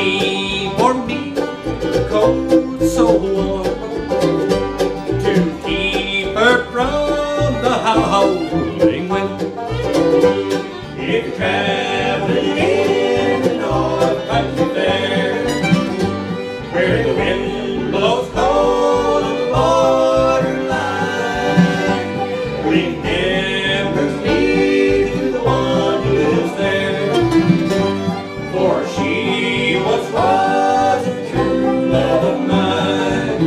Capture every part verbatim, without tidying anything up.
see for me the coat so warm to keep her from the howling wind. If you're traveling in the North Country Fair, where the wind blows cold on the borderline, remember me to the one who lives there, for she once was a true love of mine.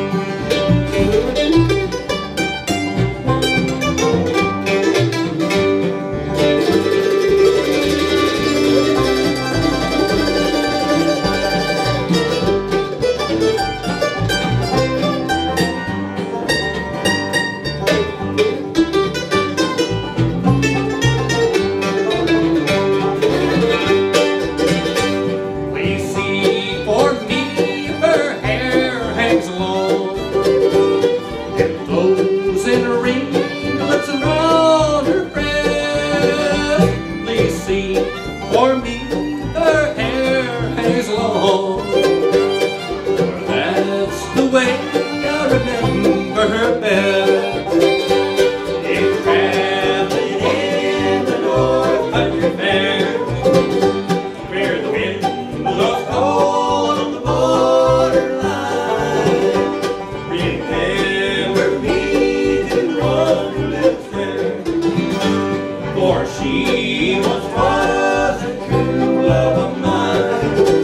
Please see for me if her hair hangs long and flows in ringlets around her breast. Please see for me if her hair hangs long, for that's the way I remember her best. If traveling in the North Country Fair, where the wind blows cold on the borderline, remember me to the one who lives there, for she once was a true love of mine.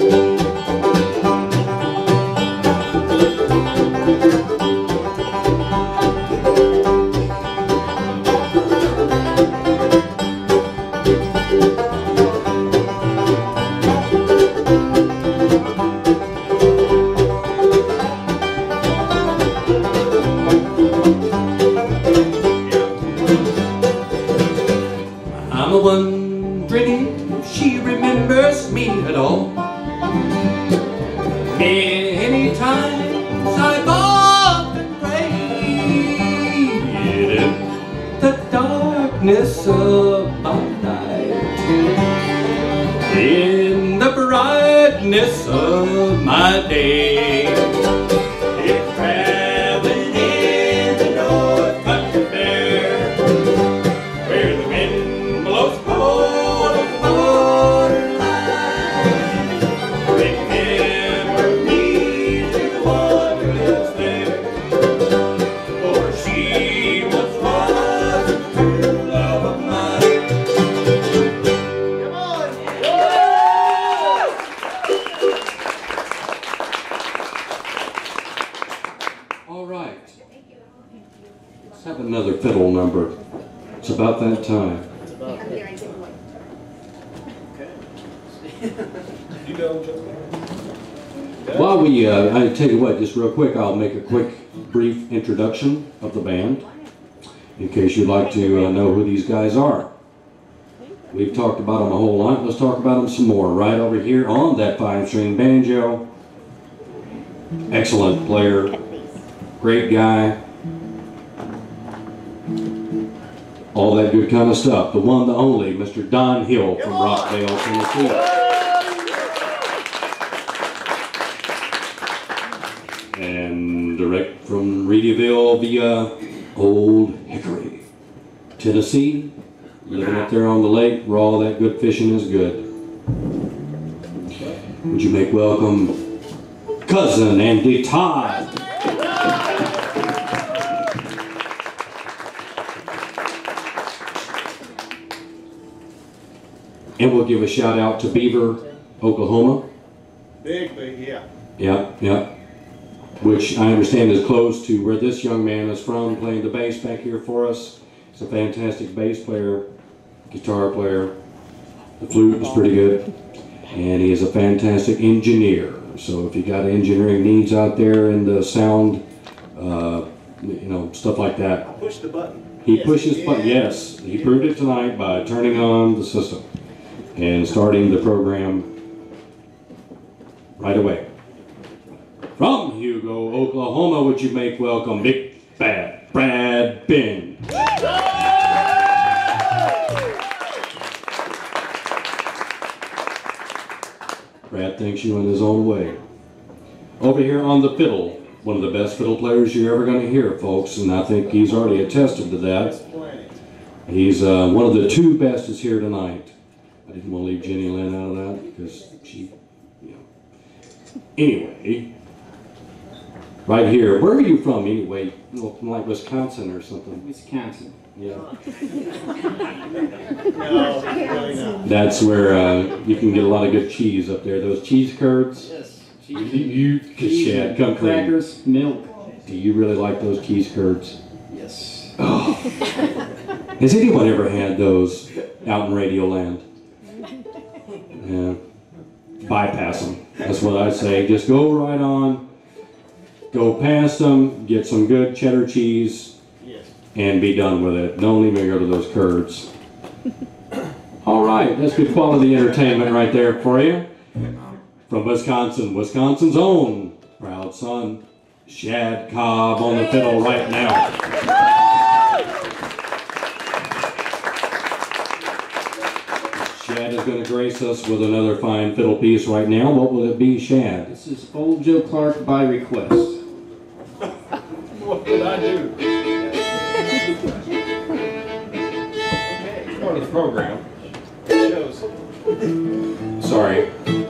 I'm wondering if she remembers me at all. Many times I've often prayed in the darkness of my night, in the brightness of my day. If traveling in the North Country Fair, where the wind blows cold on the borderline, remember me to the one who lives there, for she once was a true love of mine. Come on. All right. Let's have another fiddle number. It's about that time. You know, Joe. While we, uh, I tell you what, just real quick, I'll make a quick, brief introduction of the band, in case you'd like to uh, know who these guys are. We've talked about them a whole lot. Let's talk about them some more. Right over here on that five-string banjo. Excellent player. Great guy. All that good kind of stuff. The one, the only, Mister Don Hill from Rockdale, Tennessee. And direct from Reedyville via Old Hickory, Tennessee. Living up there on the lake where all that good fishing is good. Would you make welcome Cousin Andy Todd. And we'll give a shout out to Beaver, Oklahoma. Big, big, yeah. Yeah, yeah. Which I understand is close to where this young man is from, playing the bass back here for us. He's a fantastic bass player, guitar player. The flute is pretty good. And he is a fantastic engineer. So if you got engineering needs out there in the sound, uh, you know, stuff like that. Push the button. He Yes, pushes, he but did. yes, he proved it tonight by turning on the system and starting the program right away. From Hugo, Oklahoma, would you make welcome Big Bad Brad Ben. Brad thinks takes you in his own way. Over here on the fiddle, one of the best fiddle players you're ever going to hear, folks, and I think he's already attested to that. He's uh, one of the two best is here tonight. I didn't want to leave Jenny Lynn out of that because she, you know. Anyway, right here, where are you from anyway? Well, from like Wisconsin or something? Wisconsin. Yeah. No, really not. That's where uh, you can get a lot of good cheese up there. Those cheese curds. Yes. You, you Cheese, Shad, come clean. crackers, milk. Do you really like those cheese curds? Yes. Oh. Has anyone ever had those out in Radio Land? Yeah. Bypass them. That's what I say. Just go right on. Go past them. Get some good cheddar cheese. Yes. And be done with it. Don't even go to those curds. All right. That's good quality entertainment right there for you. From Wisconsin, Wisconsin's own proud son, Shad Cobb on the fiddle right now. Shad is going to grace us with another fine fiddle piece right now. What will it be, Shad? This is Old Joe Clark by request. What did I do? Okay, part of the program. It shows. Sorry.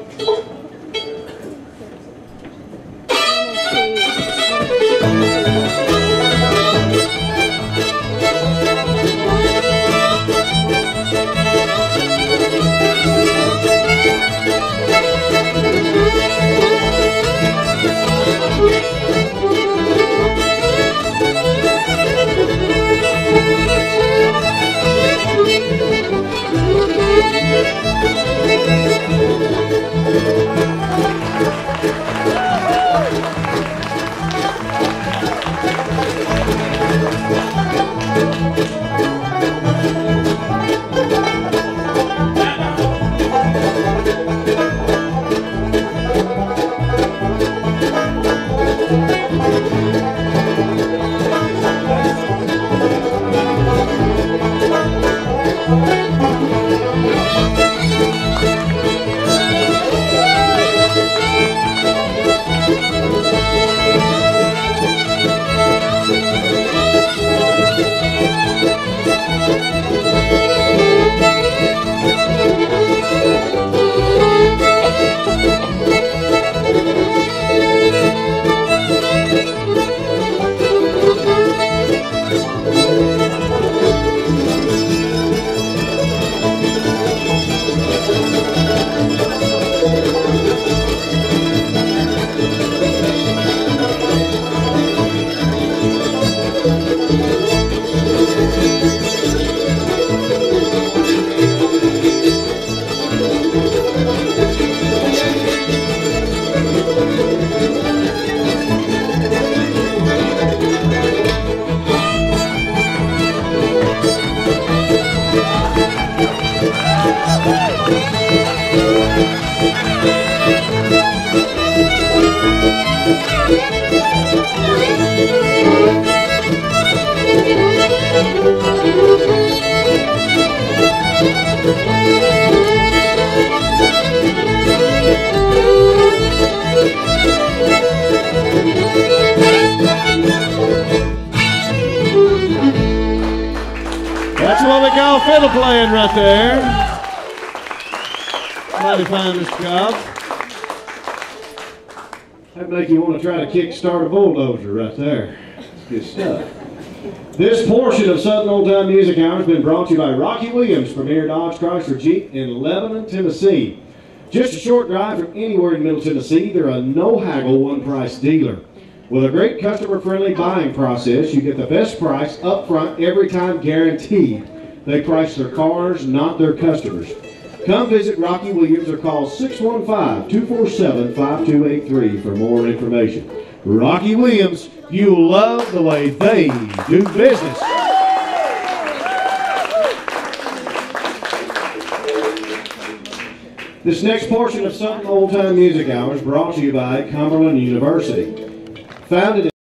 That's what we call fiddle playing right there. Mighty fine, Mister Cobb. That'd make you want to try to kickstart a bulldozer right there. That's good stuff. This portion of Southern Old Time Music Hour has been brought to you by Rocky Williams, Premier Dodge Chrysler Jeep in Lebanon, Tennessee. Just a short drive from anywhere in Middle Tennessee, they're a no-haggle, one-price dealer. With a great customer-friendly buying process, you get the best price up front every time guaranteed. They price their cars, not their customers. Come visit Rocky Williams or call six one five, two four seven, five two eight three for more information. Rocky Williams, you'll love the way they do business. This next portion of Southern Old Time Music Hour is brought to you by Cumberland University. Founded in